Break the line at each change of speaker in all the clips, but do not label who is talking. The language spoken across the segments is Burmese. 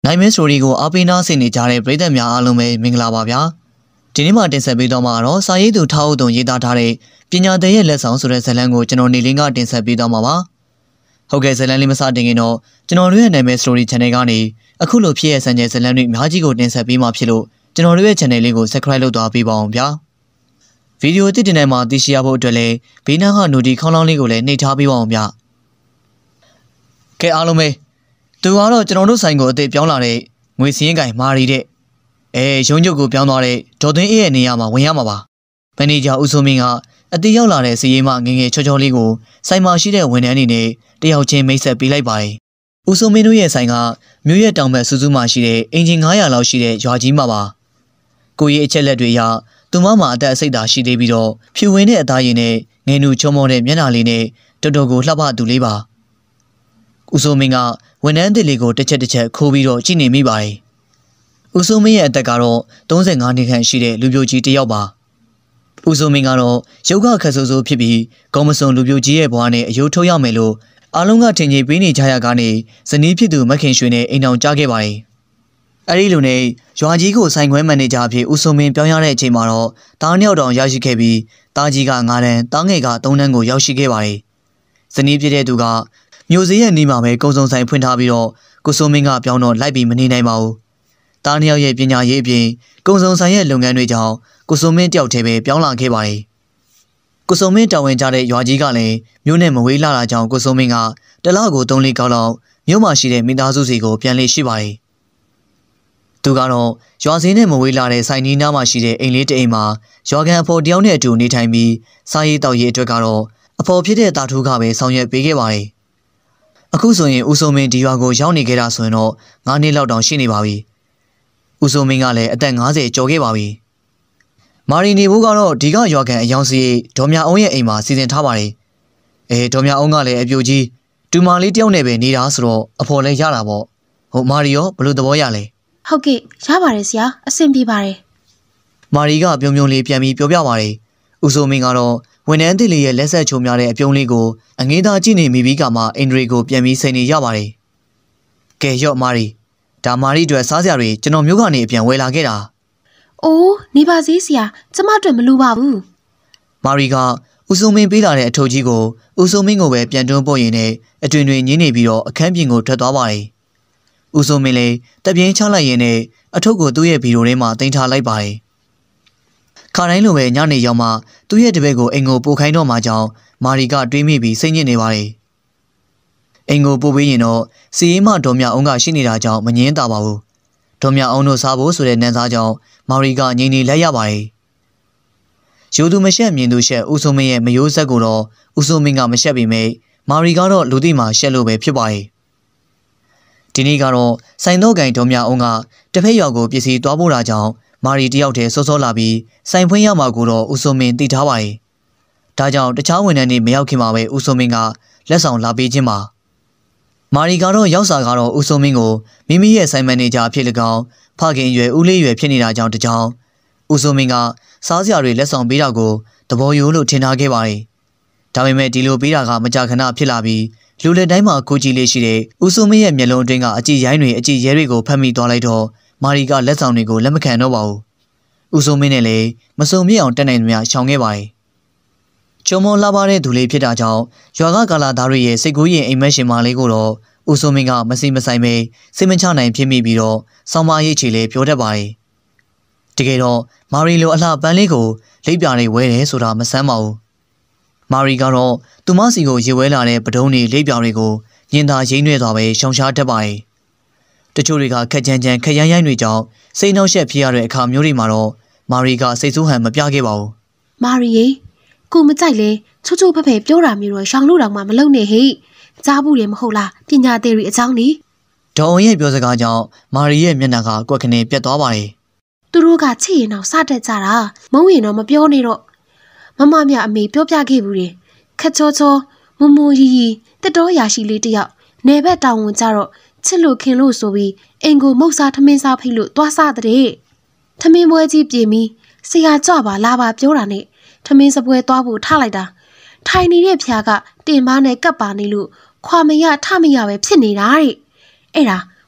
နိုင်မဲစတိုရီကိုအားပေးနာဆင်နေကြတဲ့ပရိသတ်များအားလုံးပဲမင်္ဂလာပါဗျာဒီနေ့မှတင်ဆက်ပေးတော့မှာတော့စာရေးသူထားဦးသွန်ရေးသားထားတဲ့ပညာသင်ရဲ့လက်ဆောင်ဆိုတဲ့ဇာတ်လမ်းကိုကျွန်တော်နေလင်းကတင်ဆက်ပေးတော့မှာပါဟုတ်ကဲ့ဇာတ်လမ်းလေးမစတင်ခင်တော့ကျွန်တော်တို့ရဲ့နိုင်မဲစတိုရီ channel ကနေအခုလိုဖြစ်ရဲ့စံကျဲဇာတ်လမ်းတွေအများကြီးကိုတင်ဆက်ပေးမှာဖြစ်လို့ကျွန်တော်တို့ရဲ့ channel လေးကို subscribe လုပ်သွားပေးပါအောင်ဗျာဗီဒီယိုတစ်တင်ထဲမှာသိရှိရဖို့အတွက်လည်းဘေးနားက notification ခေါင်းလောင်းလေးကိုလည်းနှိပ်ထားပေးပါအောင်ဗျာကဲအားလုံးပဲသူကတော့ကျွန်တော်တို့ဆိုင်ကိုအသေးပြောင်းလာတဲ့ငွေစင်းကိုင်မာရီတဲ့ရုံးချုပ်ကိုပြောင်းသွားတဲ့ဒေါ်သိန်းအေးရဲ့နေရာမှာဝင်ရမှာပါမန်နေဂျာဦးစိုးမင်းကအသေးရောက်လာတဲ့စီရေးမငငယ်ချောချောလေးကိုဆိုင်မှာရှိတဲ့ဝန်ထမ်းတွေနဲ့တယောက်ချင်းမိတ်ဆက်ပေးလိုက်ပါတယ်ဦးစိုးမင်းတို့ရဲ့ဆိုင်ကမြို့ရဲ့တောင်ဘက်စူးစူးမှရှိတဲ့အင်ဂျင်900လောက်ရှိတဲ့ရွာကြီးမှာပါကိုကြီးအချက်လက်တွေအရသူမမှာအသက်အစိတ်သာရှိသေးပြီးတော့ဖြူဝင်းတဲ့အသားရည်နဲ့ငယ်နူချုံမောတဲ့မျက်နှာလေးနဲ့တော်တော်ကိုလှပသူလေးပါဦးစိုးမင်းကဝန်ထမ်းတစ်လေးကိုတစ်ချက်ခိုးပြီးတော့ကြည့်နေမိပါတယ်ဦးစိုးမင်းရဲ့အသက်ကတော့35နှစ်ခန့်ရှိတဲ့လူပြိုကြီးတစ်ယောက်ပါဦးစိုးမင်းကတော့ရုပ်ကခက်ဆိုးဆိုးဖြစ်ပြီးကောင်းမစွန်လူပြိုကြီးရဲ့ဘဝနဲ့အယိုးထုတ်ရမယ်လို့အားလုံးကထင်ကြီးပေးနေကြရကနေဇနီးဖြစ်သူမခင်ရွှေနဲ့အိမ်အောင်ကြားခဲ့ပါတယ်အဲ့ဒီလိုနဲ့ရွာကြီးကိုဆိုင်ခွဲမန်နေဂျာအဖြစ်ဦးစိုးမင်းပြောင်းရတဲ့အချိန်မှာတော့တားနှစ်ယောက်တောင်ရရှိခဲ့ပြီးတားကြီးက9တန်းတားငယ်က3တန်းကိုရောက်ရှိခဲ့ပါတယ်ဇနီးဖြစ်တဲ့သူကမျိုးစေ့ရဲ့နေမှာပဲကုံစုံဆိုင်ဖွင့်ထားပြီးတော့ကိုစိုးမင်းကပြောင်းတော့လိုက်ပြီးမနေနိုင်ပါဘူး။တားနှစ်ယောက်ရဲ့ပညာရေးအပြင်ကုံစုံဆိုင်ရဲ့လုပ်ငန်းတွေကြောင့်ကိုစိုးမင်းတယောက်တည်းပဲပြောင်းလာခဲ့ပါတယ်။ကိုစိုးမင်းတာဝန်ကျတဲ့ရွာကြီးကလည်းမြို့နဲ့မဝေးလာတာကြောင့်ကိုစိုးမင်းကတလကို3-4ကောက်လောက်မြို့မှာရှိတဲ့မိသားစုစီကိုပြန်လေရှိပါတယ်။သူကတော့ရွာစင်းနဲ့မဝေးလာတဲ့ဆိုင်နီးနားမှာရှိတဲ့အိမ်လေးတစ်အိမ်မှာရွာကန်အဖော်တယောက်နဲ့အတူနေထိုင်ပြီးစားရေးတောက်ရေးအတွက်ကတော့အဖော်ဖြစ်တဲ့တာထူးကပဲဆောင်ရွက်ပေးခဲ့ပါတယ်။အခုဆိုရင်ဦးစိုးမင်းဒီရွာကိုရောက်နေခဲ့တာဆိုရင်တော့9နှစ်လောက်တောင်ရှိနေပါပြီ။ဦးစိုးမင်းကလည်းအသက်50ကျော်ခဲ့ပါပြီ။မာရီနေဘိုးကတော့ဒီကရွာကန်အယောင်စီဒေါ်မြအောင်ရဲ့အိမ်မှာစီစဉ်ထားပါတယ်။ဒေါ်မြအောင်ကလည်းအပြိုကြီးတူမာလေးတယောက်နဲ့ပဲနေတာဆိုတော့အဖော်လည်းရတာပေါ့။ဟုတ်မာရီရောဘယ်လိုသဘောရလဲ
။ဟုတ်ကဲ့ရပါတယ်ဆရာအဆင်ပြေပါတယ်
။မာရီကပြုံပြုံလေးပြန်ပြီးပြောပြပါတယ်။ဦးစိုးမင်းကတော့ဝန်ထမ်းတစ်လေးရဲ့လက်ဆက်ချုံများတဲ့အပြုံးလေးကိုအငေးသားကြည့်နေမိပြီးကမှအင်ဒရီကိုပြန်ပြီးစိန်နေရပါတယ်။ကဲရော့မာရီဒါမာရီအတွက်စားစရာတွေကျွန်တော်မျိုးကနေအပြန်ဝယ်လာခဲ့တာ
။အိုးနေပါစေဆရာကျမအတွက်မလိုပါဘူး
။မာရီကဦးစိုးမင်းပေးလာတဲ့အထုပ်ကြီးကိုဦးစိုးမင်းကိုပဲပြန်တွန်းပို့ရင်နဲ့အတွင်တွင်ညင်းနေပြီးတော့အခန်းပြင်ကိုထွက်သွားပါတယ်။ဦးစိုးမင်းလည်းတပြင်းချလိုက်ရင်နဲ့အထုပ်ကိုသူ့ရဲ့ဗီဒီယိုထဲမှာတင်ထားလိုက်ပါတယ်။ခါတိုင်းလိုပဲညနေရောက်မှသူ့ရဲ့တပည့်ကိုအိမ်ကိုပို့ခိုင်းတော့မှကြောင့်မာရီကတွေးမိပြီးစိတ်ညစ်နေပါတယ်။အိမ်ကိုပို့ပေးရင်တော့စီရင်မဒေါ်မြအောင်ကရှိနေတာကြောင့်မငင်းတာပါဘူး။ဒေါ်မြအောင်တို့စားဖို့ဆိုတဲ့နန်းစားကြောင့်မာရီကငြိမ်နေလိုက်ရပါတယ်။ယူသူမရှက်မြင်သူရှက်ဦးစိုးမင်းရဲ့မယိုးဆက်ကိုတော့ဦးစိုးမင်းကမရှက်ပေမဲ့မာရီကတော့လူသိမှရှက်လို့ပဲဖြစ်ပါတယ်။ဒီနေ့ကတော့ဆိုင်တော့ကန်ဒေါ်မြအောင်ကတဖက်ရွာကိုပစ္စည်းသွားပို့တာကြောင့်မာရီတယောက်တည်းစောစောလာပြီးဆိုင်ဖွင့်ရမှာကိုတော့ဦးစိုးမင်းသိထားပါတယ်။ဒါကြောင့်တခြားဝန်ထမ်းတွေမရောက်ခင်မှာပဲဦးစိုးမင်းကလက်ဆောင်လာပေးခြင်းပါ။မာရီကတော့ရောက်စာကတော့ဦးစိုးမင်းကိုမိမိရဲ့ဆိုင်မန်နေဂျာအဖြစ်၎င်းဖခင်ရွယ်ဦးလေးရွယ်ဖြစ်နေတာကြောင့်တကြောင်ဦးစိုးမင်းကစားစရာတွေလက်ဆောင်ပေးတာကိုသဘောရိုးလို့ထင်ထားခဲ့ပါတယ်။ဒါပေမဲ့ဒီလိုပေးတာကမကြာခဏဖြစ်လာပြီးလူလက်တိုင်းမှာကိုကြည့်လေးရှိတဲ့ဦးစိုးမင်းရဲ့မျက်လုံးအတွင်းကအကြည့်ရိုင်းတွေအကြည့်ရဲတွေကိုဖတ်မိသွားလိုက်တော့မာရီကလက်ဆောင်တွေကိုလက်မခံတော့ပါဘူး။ဦးစိုးမင်းနဲ့လည်းမစုံမြင့်အောင်တက်နိုင်သမျှရှောင်ခဲ့ပါတယ်။ချုံမောလာပါတဲ့သူလေးဖြစ်တာကြောင့်ရွာကကာလာသားတွေရဲ့စိတ်ကူးရင်အိမ်မက်ရှင်မလေးကိုတော့ဦးစိုးမင်းကမစီမဆိုင်ပဲစိတ်မချနိုင်ဖြစ်မိပြီးတော့ဆောင်းမရိတ်ချီလေးပြောတတ်ပါတယ်။တကယ်တော့မာရီလိုအလှပန်းလေးကိုလိပ်ပြာတွေဝဲတယ်ဆိုတာမဆန်းပါဘူး။မာရီကတော့သူမစီကိုရေဝဲလာတဲ့ပဒုံးတွေလိပ်ပြာတွေကိုညင်သာရိမ့်နှဲသွားပဲရှောင်ရှားတတ်ပါတယ်။တချို့တွေကခက်ကြမ်းခက်ရိုင်းရိုင်းတွေကြောင့်စိတ်နှောက်ယှက်ဖြစ်ရတဲ့အခါမျိုးတွေမှာတော့မာရီကစိတ်ဆိုးဟန်မပြခဲ့ပါဘူး
။မာရီရေကိုမကြိုက်လဲချိုးချိုးဖက်ဖက်ပြောတာမျိုးတော့ရှောင်လို့တောင်မှမလုပ်နဲ့ဟိ။ကြားဘူးတယ်မဟုတ်လားပညာသေးတွေအကြောင်းနေ
။ဒေါ်အောင်ရဲ့ပြောစကားကြောင့်မာရီရဲ့မျက်နှာကကွက်ခနဲ့ပြတ်သွားပါတယ်
။သူတို့ကချစ်ရင်တော့စတက်ကြတာမုန်းရင်တော့မပြောနဲ့တော့မမမြအမေပြောပြခဲ့ဘူးတယ်။ခက်ချောချောမမရီတက်တော်ရာရှိလေးတယောက်နေဘက်တောင်ဝင်ကြတော့ချစ်လို့ခင်လို့ဆိုပြီးအင်ကိုမုတ်စားထမင်းစားဖိလို့သွားစားတဲ့ထမင်းပွဲကြီးပြင်ပြီးဆရာကြွပါလာပါပြောတာနဲ့ထမင်းစပွဲသွားဖို့ထားလိုက်တာထိုင်နေတဲ့ဖျားကတင်ပါနဲ့ကပ်ပါနေလို့ခွာမရထမရပဲဖြစ်နေတာတဲ့အဲ့ဒါ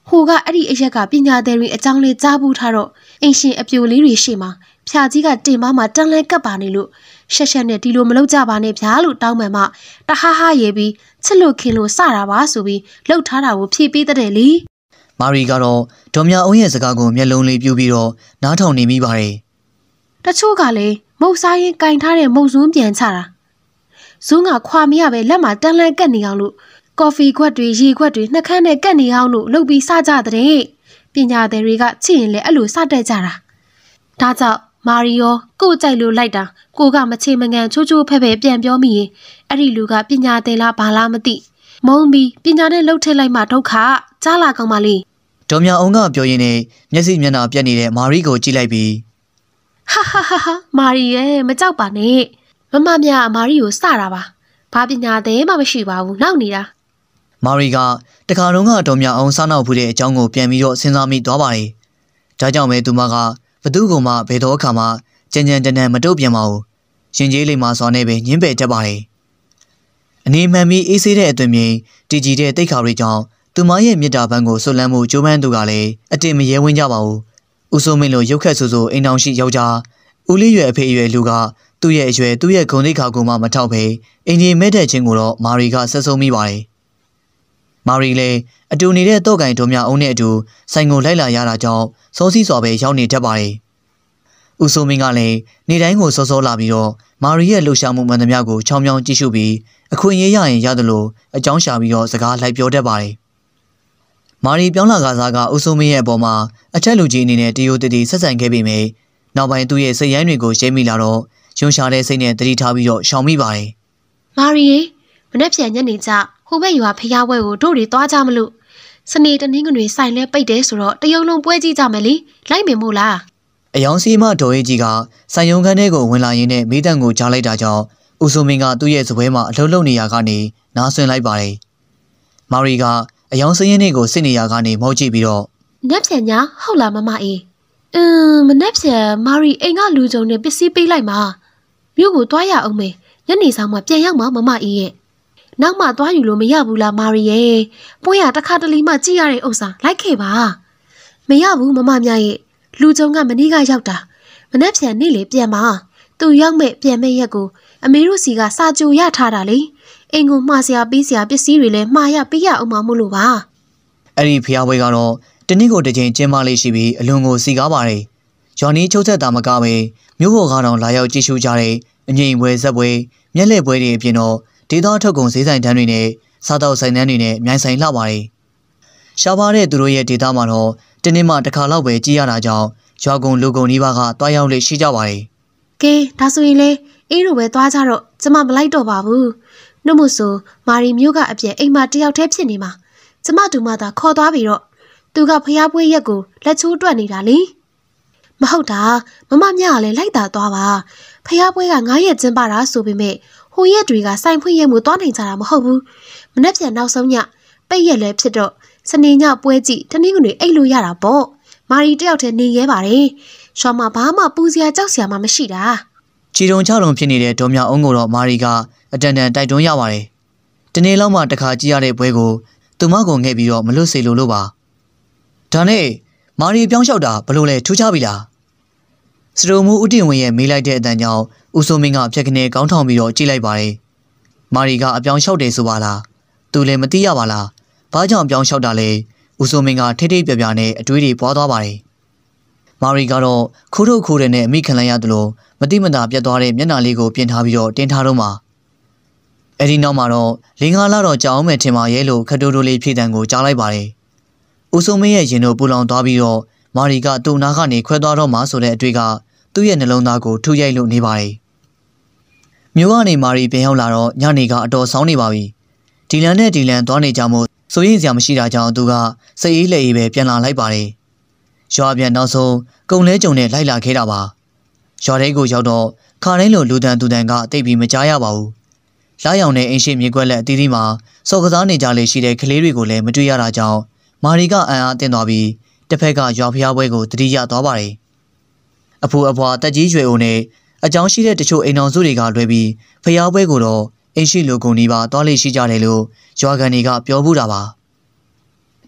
ဟိုကအဲ့ဒီအရက်ကပညာသည်တွေအကြောင်းလေးကြားဘူးထားတော့အင်ရှင်အပြိုလေးတွေရှိမှာဖြာကြီးကတင်မမှာတန်လဲကပ်ပါနေလို့ရှက်ရှက်နဲ့ဒီလိုမလုပ်ကြပါနဲ့ဗျာလို့တောင်းပန်မှတဟဟရေပြီးချစ်လို့ခင်လို့စတာပါဆိုပြီးလှုပ်ထားတာကိုဖြည့်ပေးတဲ့လေ
မာရီကတော့ဒေါ်မြအောင်ရဲ့စကားကိုမျက်လုံးလေးပြူပြီးတော့နားထောင်နေမိပါတယ်
တချို့ကလည်းမုတ်စားရင်ကင်ထားတဲ့မုတ်စွန်းပြန်ချတာဇွန်းကခွာမရပဲလက်မှာတန်လန့်ကက်နေအောင်လို့ကော်ဖီခွက်တွေရေခွက်တွေနှက်ခမ်းနဲ့ကက်နေအောင်လို့လုပ်ပြီးစကြတဲ့ပညာသည်တွေကချစ်ရင်လည်းအဲ့လိုစတတ်ကြတာဒါကြောင့်မာရီယောကိုကြိုက်လို့လိုက်တာကိုကမချေမငန်ချိုးချိုးဖဲ့ဖဲ့ပြန်ပြောမိရင်အဲ့ဒီလူကပညာသည်လားဘာလားမသိမုံပြီးပညာနဲ့လှုပ်ထည့်လိုက်မှဒုက္ခကြားလာကောင်းပါလေ
ဒေါ်မြအောင်ကပြောရင်းနဲ့မျက်စိမျက်နှာပြက်နေတဲ့မာရီကိုကြည့်လိုက်ပြီး
ဟာမာရီရဲ့မကြောက်ပါနဲ့မမမြမာရီကိုစတာပါဘာပညာသည်မှမရှိပါဘူးနောက်နေတာ
မာရီကတခါတုန်းကဒေါ်မြအောင်စားနောက်ဖူးတဲ့အကြောင်းကိုပြန်ပြီးတော့စဉ်းစားမိသွားပါတယ်ဒါကြောင့်ပဲသူမကဘသူ့ကိုမှဘယ်တော့အခါမှကြံကြံတန်တန်မတုတ်ပြန်ပါဘူးရှင်ကြီးလိမ္မာစွာနဲ့ပဲညှင်းပယ်တတ်ပါတယ်အနေမှန်ပြီးအေးဆေးတဲ့အသွင်မြင်တည်ကြည်တဲ့တိတ်ခါတွေကြောင့်သူမရဲ့မြစ်တာပန်းကိုဆွလန်းမှုကြိုးပမ်းသူကလည်းအတင်မရဲဝင်းကြပါဘူးဦးစိုးမင်းလိုရုပ်ခက်ဆူဆူအိမ်တော်ရှိယောက်ျားဦးလေးရွယ်အဖေအရွယ်လူကသူ့ရဲ့အရွယ်သူ့ရဲ့ဂုဏ်သိက္ခာကိုမှမထောက်ပဲအင်ကြီးမဲတဲ့ချင်းကိုတော့မာရီကဆက်ဆုံးမိပါတယ်မာရီလည်းအတူနေတဲ့တော့ကင်တို့များအုံးနဲ့အတူဆိုင်ကိုလိုက်လာရတာကြောင့်စောစီးစွာပဲရောက်နေတတ်ပါတယ်ဦးစိုးမင်းကလည်းနေတိုင်းကိုစောစောလာပြီးတော့မာရီရဲ့လှူရှာမှုမှန်သမျှကိုချောင်းချောင်းကြည့်ရှုပြီးအခွင့်အရေးရရင်ရတယ်လို့အကြောင်းရှာပြီးတော့စကားလိုက်ပြောတတ်ပါတယ်မာရီပြောင်းလာကစားကဦးစိုးမင်းရဲ့အပေါ်မှာအထက်လူကြီးအနေနဲ့တရိုးတတီဆက်ဆံခဲ့ပေမယ့်နောက်ပိုင်းသူ့ရဲ့စိတ်ရိုင်းတွေကိုရှင်းမိလာတော့ယွန်ရှာတဲ့စိတ်နဲ့တတိထားပြီးတော့ရှောင်မိပါတယ်
မာရီမနေ့ပြန်ညနေကျဟိုဘက်ရွာဖျားပွဲကိုတို့တွေသွားကြမလို့စနေတနင်္ဂနွေဆိုင်လဲပိတ်တယ်ဆိုတော့တရုံလုံးပွဲကြည့်ကြမယ်လေလိုက်မယ်မို့လား
အယောင်စီမဒေါ်ရေးကြီးကဆိုင်ယုံခန်းထဲကိုဝင်လာရင်းနဲ့မိတန်ကိုကြားလိုက်တာကြောင့်ဦးစိုးမင်းကသူ့ရဲ့စပွဲမှာအလှုပ်လှုပ်နေရကနေနားဆွင့်လိုက်ပါတယ်မာရီကအယောင်စင်းရင်းတွေကိုစစ်နေရကနေမောက်ကြည့်ပြီးတော့
နက်ပြန်ညာဟုတ်လားမမအေးမနက်ပြန်မာရီအိမ်ကလူကြုံနဲ့ပစ္စည်းပေးလိုက်မှာမြို့ကိုသွားရအောင်မေညနေဆောင်မှပြန်ရောက်မှာမမအေးရဲ့နောက်မှသွားယူလို့မရဘူးလားမာရီရဲ့ပွဲရတစ်ခါတလေမှကြည့်ရတဲ့ဥစ္စာလိုက်ခဲ့ပါမရဘူးမမမြရဲ့လူကြုံကမနေ့ကရောက်တာမနက်ပြန်နေ့လေပြန်မှာသူရောက်မဲ့ပြန်မဲ့ရက်ကိုအမေတို့စီကစာကြိုရထားတာလေအိမ်ကိုမှားစရာပေးစရာပစ္စည်းတွေလည်းမှားရပေးရအောင်မမို့လို့ပါ
အဲ့ဒီဖျားပွဲကတော့တနည်းကိုတစ်ချိန်ကျင်းပလေးရှိပြီးအလွန်ကိုစီကားပါတယ်ဂျော်နီချုပ်သက်တာမကပဲမြို့ပေါ်ကတော့လာရောက်ကြည့်ရှုကြတဲ့အငိမ့်ပွဲဇက်ပွဲမျက်လှည့်ပွဲတွေအပြင်တော့ဒေသထုတ်ကုန်ဈေးဆိုင်တန်းတွေနဲ့စားတောက်ဆိုင်တန်းတွေနဲ့မြိုင်ဆိုင်လှပါတယ်ရှားပါတဲ့သူတို့ရဲ့ဒေသမှာတော့တနေ့မှတစ်ခါလောက်ပဲကြည့်ရတာကြောင့်ရွာကုန်လူကုန်ဒီပါကတွားရောက်လေရှိကြပါတယ်
ကဲဒါဆိုရင်လေအေးလိုပဲသွားကြတော့ကျမမလိုက်တော့ပါဘူးနှုတ်မို့ဆိုမာရီမျိုးကအပြည့်အိမ်မှာတယောက်တည်းဖြစ်နေမှာကျမတူမသာခေါ်သွားပြီးတော့သူကဖျားပွဲရက်ကိုလက်ချိုးတွက်နေတာလေမဟုတ်တာမမမြကလည်းလိုက်တာသွားပါဖျားပွဲက9ရက်ကျင်းပတာဆိုပေမဲ့ဟိုရက်တွေကစိုင်ဖွင့်ရက်မှုသွားနိုင်ကြတာမဟုတ်ဘူးမနေ့ပြန်နောက်ဆုံးညပိတ်ရက်လည်းဖြစ်တော့စနေညပွဲကြည့်တနင်္ဂနွေအိတ်လို့ရတာပေါ့မာရီတယောက်တည်းနေရဲပါတယ်ရွာမှာဘာမှပူစရာကြောက်စရာမှမရှိတာ
ချီတုံချတုံဖြစ်နေတဲ့ဒေါ်မြအောင်ကိုတော့မာရီကအတန်တန်တိုက်တွန်းရပါတယ်တနေ့လောက်မှတစ်ခါကြည့်ရတဲ့ပွဲကိုသူမကိုငှဲ့ပြီးတော့မလွတ်စေလို့ပါဒါနဲ့မာရီပြောင်းလျှောက်တာဘလို့လဲထူးခြားပြီလားစတိုမူဦးတင်ဝင်းရဲ့မေးလိုက်တဲ့အတန်ကြောင့်ဦးစိုးမင်းကဖြက်ကနေကောင်းထောင်ပြီးတော့ကြည့်လိုက်ပါတယ်မာရီကအပြောင်းလျှောက်တယ်ဆိုပါလားသူလည်းမသိရပါလားဘာကြောင့်ပြောင်းလျှောက်တာလဲဦးစိုးမင်းကထိတ်ထိတ်ပြပြနဲ့အတွေးတွေပွားသွားပါတယ်မာရီကတော့ခိုးထုတ်ခိုးတယ်နဲ့အမိခံလိုက်ရတယ်လို့မတိမတာပြတ်သွားတဲ့မျက်နှာလေးကိုပြင်ထားပြီးတော့တင်ထားတော့မှာအဲ့ဒီနောက်မှာတော့5 လတော့ကြာအောင်မယ်ထင်ပါရဲ့လို့ခတိုးတိုးလေးဖြည့်တံကိုကြားလိုက်ပါတယ်ဦးစိုးမင်းရဲ့ရင်တို့ပူလောင်သွားပြီးတော့မာရီကသူ့နားကနေခွဲသွားတော့မှဆိုတဲ့အတွေ့ကသူ့ရဲ့နှလုံးသားကိုထုရိုက်လို့နေပါတယ်မြို့ကနေမာရီပြန်ရောက်လာတော့ညနေကအတော်ဆောင်းနေပါပြီဒီလန်နဲ့ဒီလန်သွားနေကြမို့စိုးရိမ်စရာမရှိတာကြောင့်သူကစိတ်အေးလက်အေးပဲပြန်လာလိုက်ပါတယ်ရွာပြန်နောက်ဆုံးကုံလဲကြုံနဲ့လိုက်လာခဲ့တာပါရွာထဲကိုရောက်တော့ခါတိုင်းလိုလူတန်သူတန်ကတိတ်ပြီးမကြားရပါဘူးလာရောင်တဲ့အင်းရှိမြေကွက်လက်အသီးသီးမှာစော်ကစားနေကြလေရှိတဲ့ကလေးတွေကိုလည်းမတွေ့ရတာကြောင့်မာရီကအံ့အားသင့်သွားပြီးတစ်ဖက်ကရွာဖျားပွဲကိုတတိယသွားပါတယ်အဖိုးအဖွားတက်ကြီးရွယ်အိုနဲ့အကြောင်းရှိတဲ့တချို့အိမ်တော်စုတွေကလွဲပြီးဖျားပွဲကိုတော့အင်းရှိလူကုန်ဒီပါသွားလေရှိကြတယ်လို့ရွာကန်တွေကပြောဘူးတာပါဒ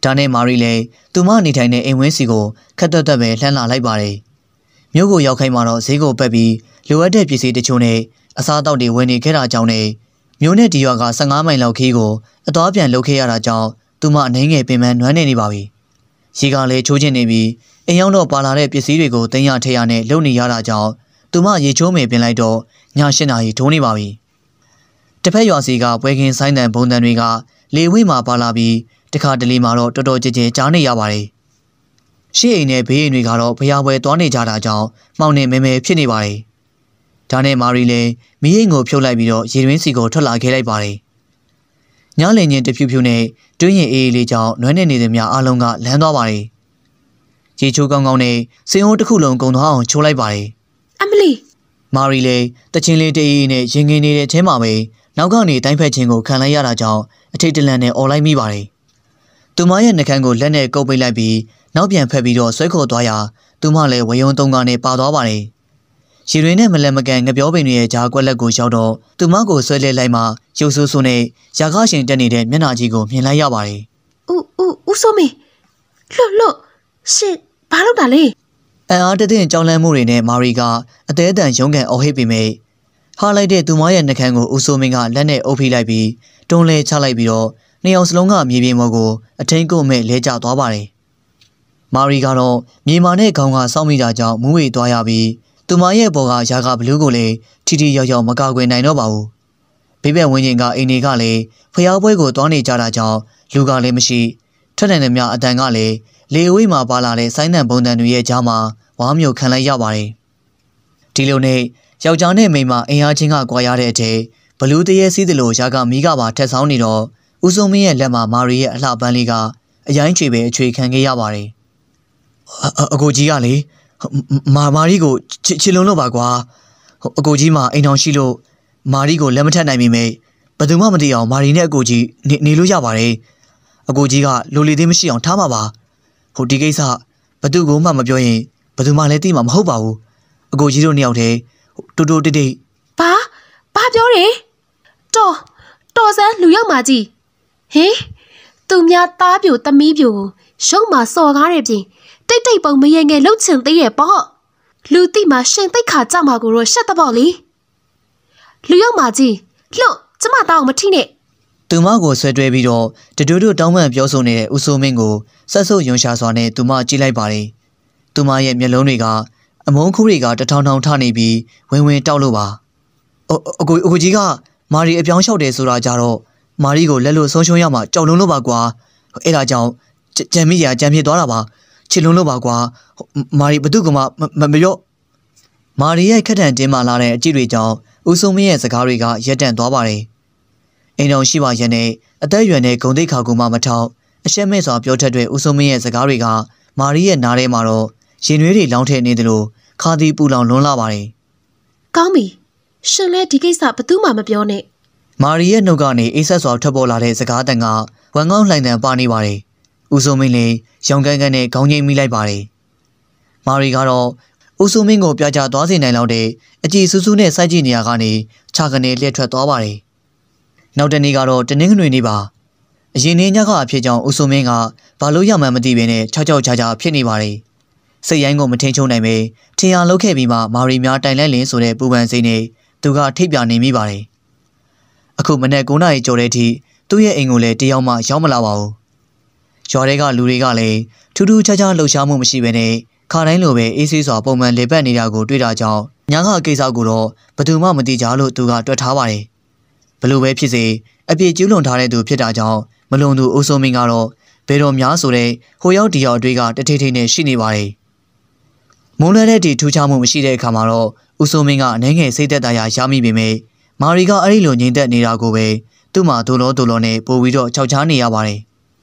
ဒါနဲ့မာရီလည်းသူမနေထိုင်တဲ့အိမ်ဝင်းစီကိုခက်တက်တက်ပဲလှမ်းလာလိုက်ပါတယ်မြို့ကိုရောက်ခိုင်းမှတော့ဈေးကိုပက်ပြီးလိုအပ်တဲ့ပစ္စည်းတချို့နဲ့အစားအသောက်တွေဝယ်နေခဲ့တာကြောင့်နဲ့မြို့နဲ့ဒီရွာက15မိုင်လောက်ခီးကိုအသွားပြန်လုပ်ခဲ့ရတာကြောင့်သူမအနေငယ်ပင်ပန်းနွမ်းနေပါပြီရေကလည်းချိုးချင်နေပြီးအိမ်ရောက်တော့ပါလာတဲ့ပစ္စည်းတွေကိုတင်ရထရနဲ့လုံနေရတာကြောင့်သူမရေချိုးမယ်ပြင်လိုက်တော့ည8နာရီထိုးနေပါပြီတစ်ဖက်ရွာစီကပွဲကင်းဆိုင်တန်ဘုံတန်တွေကလေဝိမှာပါလာပြီးတခါတလေမှာတော့တော်တော်ကြဲကြဲကြားနေရပါတယ်ရှေ့အိမ်နဲ့ဘေးအိမ်တွေကတော့ဖျားပွဲသွားနေကြတာကြောင့်မှောင်နေမဲမဲဖြစ်နေပါတယ်ဒါနဲ့မာရီလည်းမီးအိမ်ကိုဖြုတ်လိုက်ပြီးတော့ရေတွင်းစီကိုထွက်လာခဲ့လိုက်ပါတယ်ညလည်ညင်တဖြူဖြူနဲ့တွင်းရင်အေးအေးလေးကြောင့်နွမ်းနေနေသည်များအားလုံးကလမ်းသွားပါတယ်ရေချိုးကောင်းကောင်းနဲ့စင်အိုးတစ်ခုလုံးကုံသွားအောင်ချိုးလိုက်ပါတယ်
အမလီ
မာရီလည်းတချင်းလေးတေးအေးနဲ့ရင်ငင်နေတဲ့အထဲမှာပဲနောက်ကနေတိုင်းဖက်ချင်းကိုခံလိုက်ရတာကြောင့်အထိတ်တလန့်နဲ့អော်လိုက်မိပါတယ်သူမရဲ့နှကန်းကိုလက်နဲ့ကုပ်ပိတ်လိုက်ပြီးနောက်ပြန်ဖက်ပြီးတော့ဆွဲခေါ်သွားရာသူမလည်းဝယုံသုံးကားနဲ့ပါသွားပါတယ်ရေတွင်နဲ့မလက်မကန်ငပြောပင်တွေရဲ့ကြားကွက်လက်ကိုရောက်တော့သူမကိုဆွဲလဲလိုက်မှရုပ်ဆိုးဆိုးနဲ့ရာကားရှင်တက်နေတဲ့မျက်နှာကြီးကိုမြင်လိုက်ရပါတယ်
ဦးစိုးမင်းလွတ်ရှင်ဘာလုပ်တာလဲ
အန်အားတဲ့ကြောင်လန့်မှုတွေနဲ့မာရီကအသေးအတန်ရုံးကန်အော်ဟစ်ပေမဲ့ဟာလိုက်တဲ့သူမရဲ့နှကန်းကိုဦးစိုးမင်းကလက်နဲ့အုပ်ဖိလိုက်ပြီးတွန်းလဲချလိုက်ပြီးတော့နှစ်ယောက်စလုံးကမြေပြင်ပေါ်ကိုအထင်းကုတ်မဲ့လဲကျသွားပါတယ်မာရီကတော့မြေမာနဲ့ခေါင်းကစောင့်မိတာကြောင့်မူးဝေသွားရပြီးသူမရဲ့ဘော်ကရာဂဘလူးကိုလည်းထီထီရောက်ရောက်မကာကွယ်နိုင်တော့ပါဘူးဘေးဘက်ဝင်းချင်းကအိမ်တွေကလည်းဖျားပွဲကိုသွားနေကြတာကြောင့်လူကလည်းမရှိထွက်နိုင်တဲ့များအတန်ကလည်းလေအဝေးမှာပါလာတဲ့ဆိုင်းတန်ပုံတန်တွေရဲ့ကြားမှာဝါမျိုးခံလိုက်ရပါတယ်ဒီလိုနဲ့ယောက်ျားနဲ့မိန်းမအင်အားချင်းကကွာရတဲ့အထဲဘလူးတရေစီးသလိုရာဂမီးကပါထက်ဆောင်နေတော့ဦးစုံမင်းရဲ့လက်မှာမာရီရဲ့အလှပန်းလေးကအရိုင်းချွေပဲအချွေခံခဲ့ရပါတယ်အကိုကြီးကလေမာရီကိုချစ်လုံးလို့ပါကွာအကိုကြီးမှာအိမ်တော်ရှိလို့မာရီကိုလက်မထက်နိုင်မိမေဘယ်သူမှမသိအောင်မာရီနဲ့အကိုကြီးနေလို့ရပါတယ်အကိုကြီးကလိုလီသေးမရှိအောင်ထားမှာပါဟိုဒီကိစ္စဘသူကိုမှမပြောရင်ဘသူမှလည်းသိမှာမဟုတ်ပါဘူးအကိုကြီးတို့နှစ်ယောက်တည်းတိုးတိုးတိတ်တိတ်
ဘာပြောတယ်တော်စမ်းလူရောက်မှကြီးဟင်သူများသားပြိုသမီးပြိုကိုရုံမှာစော်ကားတဲ့ပြင်တိတ်ပုံမရေငယ်လှုပ်ချင်သေးရဲ့ပေါ့လူတိမှာရှင်သိခါကြမှာကိုတော့ရှက်တဲ့ပေါ့လေလူရောက်မှကြီးလှုပ်ကျမတောင်းမထိနဲ့
သူမကိုဆွဲတွဲပြီးတော့တတူတူတောင်းပန်ပြောဆိုနေတဲ့ဦးစိုးမင်းကိုဆက်ဆုပ်ယွန်ရှာစွာနဲ့သူမကြည့်လိုက်ပါတယ်သူမရဲ့မျက်လုံးတွေကအမုန်းခူးတွေကတထောင်ထောင်ထနေပြီးဝင်တောက်လို့ပါအကိုကြီးကမာရီအပြောင်းလျှောက်တယ်ဆိုတာကြတော့မာရီကိုလက်လို့ဆုံးရှုံးရမှကြောက်လုံးလို့ပါကွာအဲ့ဒါကြောင့်ကြံမိရကြံဖြစ်သွားတာပါချစ်လုံးလို့ပါကွာမာရီဘသူကမှမပြောမာရီရဲ့ခက်ထန်တင်းမာလာတဲ့အကြည့်တွေကြောင့်ဦးစိုးမင်းရဲ့စကားတွေကရက်တန့်သွားပါတယ်အိမ်တော်ရှိပါရဲ့နဲ့အသက်အရွယ်နဲ့ဂုံတိတ်ခါကူမှမထောက်အရှက်မဲ့စွာပြောထက်တဲ့ဦးစိုးမင်းရဲ့စကားတွေကမာရီရဲ့နားထဲမှာတော့ရင်နွေးတွေလောင်းထည့်နေတယ်လို့ခါတီပူလောင်လွန်းလာပါတယ်
ကောင်းပြီရှင်လည်းဒီကိစ္စဘသူမှမပြောနဲ့
မာရီရဲ့နှုတ်ကနေအေးဆက်စွာထွက်ပေါ်လာတဲ့စကားတန်ကဝမ်ကောင်းလှိုင်တန်ပါနေပါတယ်ဦးစိုးမင်းလည်းရောင်ကန်းကန်းနဲ့ခေါင်းငိမ့်မိလိုက်ပါတယ်မာရီကတော့ဦးစိုးမင်းကိုပြကြသွားစေနိုင်လောက်တဲ့အကြည်စူးစူးနဲ့စိုက်ကြည့်နေရကနေခြာကနေလှည့်ထွက်သွားပါတယ်နောက်တနေ့ကတော့တနင်္ဂနွေနေ့ပါအရင်နေ့ညကအဖြစ်ကြောင့်ဦးစိုးမင်းကဘာလို့ရမှန်းမသိဘဲနဲ့ခြောက်ခြားဖြစ်နေပါတယ်စိတ်ရိုင်းကိုမထိန်ချုံနိုင်ပဲထင်ရလောက်ခဲ့ပြီးမှမာရီများတိုင်လိုက်လင်းဆိုတဲ့ပူပန်စိတ်နဲ့သူကထိပ်ပြနေမိပါတယ်အခုမနေ့9နာရီကျော်တဲ့အထိသူ့ရဲ့အိမ်ကိုလည်းတယောက်မှရောက်မလာပါဘူးရွာထဲကလူတွေကလည်းထူးထူးခြားခြားလှုပ်ရှားမှုမရှိဘဲနဲ့ခါတိုင်းလိုပဲအေးဆေးစွာပုံမှန်လေပတ်နေတာကိုတွေ့တာကြောင့်ညကကိစ္စကိုတော့ဘယ်သူမှမသိကြလို့သူကတွက်ထားပါတယ်ဘလို့ပဲဖြစ်စေအပြည့်ကျူးလွန်ထားတဲ့သူဖြစ်တာကြောင့်မလွန်သူအိုးစိုးမင်းကတော့ဘယ်တော်များဆိုတဲ့ဟိုရောက်ဒီရောက်တွေကတထိတ်ထိတ်နဲ့ရှိနေပါတယ်မုန်းတဲ့ဒီထူးခြားမှုမရှိတဲ့အခါမှာတော့ဦးစိုးမင်းကအနေငယ်စိတ်သက်သာရာရမိပေမဲ့မာရီကအဲ့ဒီလိုငြိမ်သက်နေတာကိုပဲသူ့မှာဒိုလောနဲ့ပို့ပြီးတော့ခြောက်ချားနေရပါတယ်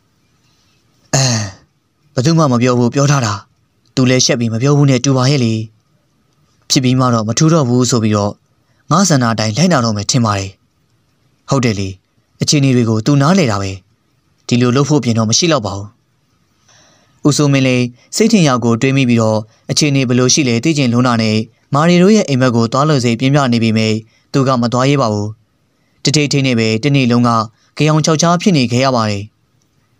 ဘယ်သူမှမပြောဘူးပြောထားတာသူလည်းရှက်ပြီးမပြောဘူးနဲ့တူပါရဲ့လေဖြစ်ပြီးမှတော့မထူတော့ဘူးဆိုပြီးတော့ငါစန္ဒာတိုင်းလိုက်နာတော့မယ်ထင်ပါတယ်ဟုတ်တယ်လေအခြေအနေတွေကိုသူနားလေတာပဲဒီလိုလုပ်ဖို့ပြင်တော့မရှိတော့ပါဘူးဦးစိုးမင်းလေးစိတ်ထင်ရောက်ကိုတွေးမိပြီးတော့အခြေအနေဘယ်လိုရှိလဲသိကျင်လုံးနာနဲ့မာရီတို့ရဲ့အိမ်ဘက်ကိုသွားလို့စိပြင်းပြနေပြီမေသူကမသွားရဲပါဘူးတထိတ်ထိတ်နဲ့ပဲတနေ့လုံးကကြောင်ချောက်ချားဖြစ်နေခဲ့ရပါတယ်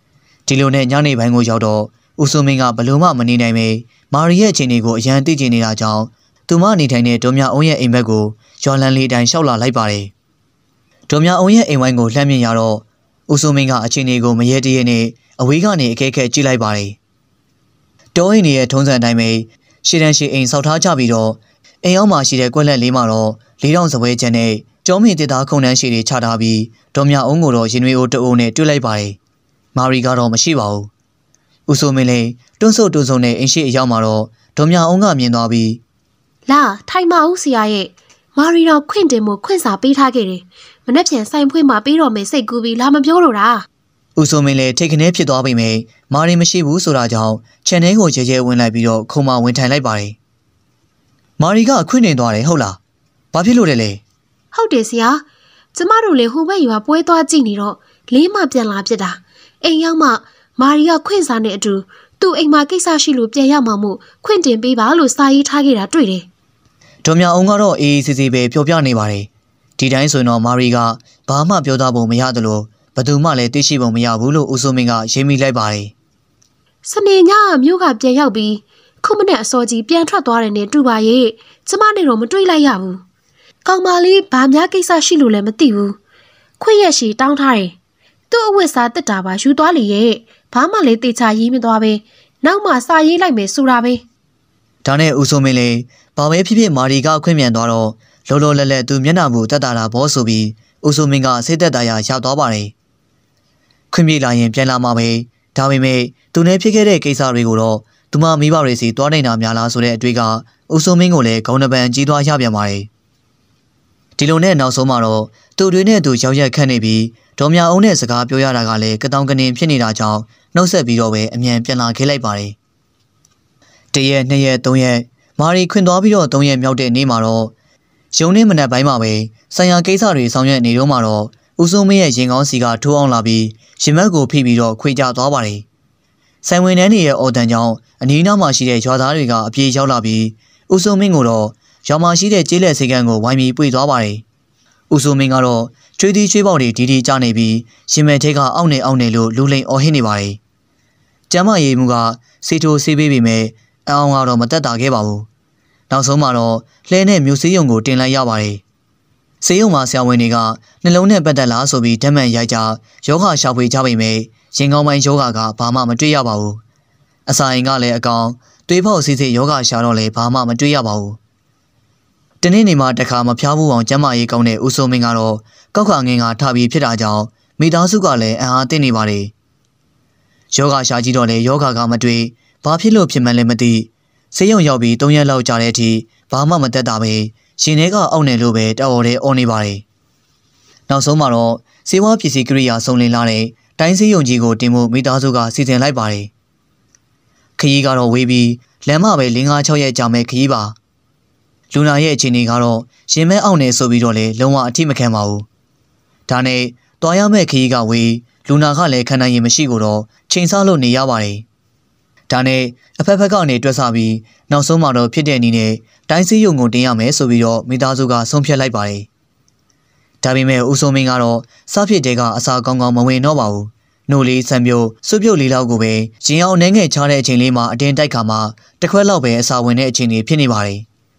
ဒီလိုနဲ့ညနေပိုင်းကိုရောက်တော့ဦးစိုးမင်းကဘလို့မှမနေနိုင်ပေမာရီရဲ့အခြေအနေကိုအရန်သိကျင်နေတာကြောင့်သူမနေထိုင်တဲ့ဒေါ်မြအောင်ရဲ့အိမ်ဘက်ကိုရွာလန်းလေးတိုင်းရှောက်လာလိုက်ပါတယ်ဒေါ်မြအောင်ရဲ့အိမ်ဝိုင်းကိုလှမ်းမြင်ရတော့ဦးစိုးမင်းကအခြေအနေကိုမရေတရေနဲ့အဝေးကနေအကဲခက်ကြည့်လိုက်ပါတယ်တောအိမ်ရဲ့ထုံးစံတိုင်းပဲရှေ့တန်းရှိအိမ်ဆောက်ထားကြပြီးတော့အိမ်အောက်မှာရှိတဲ့ကွက်လက်လေးမှာတော့လေးတောင်စပွဲချမ်းနဲ့ကျောင်းမီတစ်သားခုံတန်းရှိတွေချထားပြီးဒေါ်မြအောင်ကိုတော့ရင်ွေအိုးတအိုးနဲ့တွေ့လိုက်ပါတယ်မာရီကတော့မရှိပါဘူးဦးစိုးမင်းလည်းတွန်းဆုပ်တွန်းဆုပ်နဲ့အိမ်ရှိအရောက်မှာတော့ဒေါ်မြအောင်ကမြင်သွားပြီး
လာထိုင်မအောင်ဆရာရဲ့မာရီတော့ခွင့်တင်မှုခွင့်စာပေးထားခဲ့တယ်မနေ့ပြန်ဆိုင်ဖွင့်မှာပေးတော့မယ်စိတ်ကူးပြီးလာမပြောတော့တာ
ဦးစိုးမင်းလည်းထိတ်ခနဲဖြစ်သွားပြီမယ်မာရီမရှိဘူးဆိုတာကြောင့်ခြံထဲကိုရဲရဲဝင်လိုက်ပြီးတော့ခုံမဝင်ထိုင်လိုက်ပါတယ်မာရီကအခွင့်တင်သွားတယ်ဟုတ်လားဘာဖြစ်လို့လဲ
ဟုတ်တယ်ဆရာကျမတို့လေဟိုဘက်ရွာပွဲသွားကြည့်နေတော့လေးမပြန်လာဖြစ်တာအိမ်ရောက်မှမာရီကခွင့်စာနဲ့အတူသူ့အိမ်မှာကိစ္စရှိလို့ပြန်ရမှာမို့ခွင့်တင်ပေးပါလို့စာရေးထားခဲ့တာတွေ့တယ်
ဒေါ်မြအောင်ကတော့အေးအေးဆေးဆေးပဲပြောပြနေပါတယ်ဒီတိုင်းဆိုရင်တော့မာရီကဘာမှပြောသားပုံမရသလိုဘသူမှလည်းသိရှိပုံမရဘူးလို့ဦးစိုးမင်းကရေးမိလိုက်ပါတယ်
စနေညမြို့ကပြန်ရောက်ပြီးခုမနဲ့အစောကြီးပြန်ထွက်သွားတယ်နဲ့တူပါရဲ့ကျမနဲ့တော့မတွေ့လိုက်ရဘူးကောင်မလေးဘာများကိစ္စရှိလို့လည်းမသိဘူးခွင့်ရရှိတောင်းထားတယ်သူ့အဝတ်စားတက်တာပါယူသွားလေရဲ့ဘာမှလည်းတေချာရေးမသွားပဲနောက်မှစာရေးလိုက်မယ်ဆိုတာပဲ
ဒါနဲ့ဦးစိုးမင်းလည်းဘာပဲဖြစ်ဖြစ်မာရီကအခွင့်မြန်သွားတော့လောလောလတ်လတ်သူမျက်နှာမူတက်တာတာဘောဆိုပြီးဦးစိုးမင်းကစိတ်သက်သာရာရောက်သွားပါတယ်ခွင့်ပြေးလာရင်ပြန်လာမှာပဲဒါပေမဲ့သူနဲ့ဖြစ်ခဲ့တဲ့ကိစ္စတွေကိုတော့သူမမိဘတွေစီသွားနေတာများလားဆိုတဲ့အတွေ့ကဦးစိုးမင်းကိုလည်းခေါင်းနှပန်ကြီးသွားရပြန်ပါတယ်ဒီလိုနဲ့နောက်ဆုံးမှာတော့သူတွေနဲ့သူရောက်ရက်ခတ်နေပြီးဒေါ်မြအောင်နဲ့စကားပြောရတာကလည်းကတောင်ကနေဖြစ်နေတာကြောင့်နှုတ်ဆက်ပြီးတော့ပဲအမြန်ပြန်လာခဲ့လိုက်ပါတယ်တရက်နှစ်ရက်သုံးရက်မာရီခွင့်သွားပြီးတော့3ရက်မြောက်တဲ့နေ့မှာတော့ရုံးနေမနက်ပိုင်းမှာပဲဆိုင်ရာကိစ္စတွေဆောင်ရွက်နေတော့မှာတော့ဦးစိုးမင်းရဲ့ရင်ကောင်းစီကထိုးအောင်လာပြီးရင်မက်ကိုဖိပြီးတော့ခွေကြသွားပါတယ်ဆိုင်ဝင်နှန်းတွေရဲ့အော်တန်ကြောင့်အနီးနားမှာရှိတဲ့ရွာသားတွေကအပြေးရောက်လာပြီးဦးစိုးမင်းကိုတော့ရွာမှာရှိတဲ့ကျေးလက်စေကန်းကိုဝိုင်းပြီးပွေသွားပါတယ်ဦးစိုးမင်းကတော့ချွေးသီးချွေးပေါက်တွေဒီဒီကျနေပြီးရင်မဲ့ထဲကအောက်နေလို့လူလိန်အော်ဟစ်နေပါတယ်ကျမ်းမရေးမှုကစေထိုးဆေးပေးပေမဲ့အောင်ကတော့မတက်တာခဲ့ပါဘူးနောက်ဆုံးမှာတော့လှဲနဲ့မြို့စည်းရုံကိုတင်လိုက်ရပါတယ်စေယုံမှာဆရာဝန်တွေကနှလုံးနဲ့ပတ်သက်လားဆိုပြီးဓာတ်မှန်ရိုက်ကြယောဂရှာဖွေကြပေမဲ့ရင်ကောင်းပိုင်းယောဂကဘာမှမတွေ့ရပါဘူးအစာရင်ကလည်းအကောင်သွေးပေါက်စီးစီးယောဂရှာတော့လည်းဘာမှမတွေ့ရပါဘူးတနေ့နေမှာတခါမဖျားဘူးအောင်ကျမ်းမာရေးကောင်းတဲ့ဦးစိုးမင်းကတော့ကောက်ခါငင်းကထပြီးဖြစ်တာကြောင့်မိသားစုကလည်းအံ့အားသင့်နေပါတယ်ယောဂရှာကြည့်တော့လေယောဂကမတွေ့ဘာဖြစ်လို့ဖြစ်မှန်းလည်းမသိဆေးရုံရောက်ပြီး3ရက်လောက်ကြာတဲ့အထိဘာမှမသက်တာပဲရှင်ထဲကအောက်နေလို့ပဲတော်တဲ့အော်နေပါတယ်နောက်ဆုံးမှာတော့စေဝါပစ္စည်းကိရိယာစုံလင်လာတဲ့တိုင်းဆေးရုံကြီးကိုတင်ဖို့မိသားစုကစီစဉ်လိုက်ပါတယ်ခရီးကတော့ဝေးပြီးလမ်းမပဲ5-6ရက်ကြာမဲ့ခရီးပါလူနာရဲ့အခြေအနေကတော့ရင်မဲအောင်နေဆိုပြီးတော့လေလုံးဝအထိမခံပါဘူးဒါနဲ့တွားရမဲ့ခရီးကဝေးလူနာကလည်းခံနိုင်ရင်မရှိကိုတော့ချိန်ဆလို့နေရပါတယ်ဒါနဲ့အဖက်ဖက်ကနေတွက်ဆပြီးနောက်ဆုံးမှာတော့ဖြစ်တဲ့နည်းနဲ့တိုင်းစည်းရုံကိုတင်ရမယ်ဆိုပြီးတော့မိသားစုကဆုံးဖြတ်လိုက်ပါတယ်ဒါပေမဲ့ဦးစိုးမင်းကတော့စားဖြစ်တဲ့ကအစာကောင်းကောင်းမဝင်တော့ပါဘူးနှုတ်လေးဆံပြုတ်စွပ်ပြုတ်လေးလောက်ကိုပဲရင်အောင်နှဲငယ်ချတဲ့အချိန်လေးမှာအတင်းတိုက်ခါမှာတစ်ခွက်လောက်ပဲအစာဝင်တဲ့အချိန်တွေဖြစ်နေပါတယ်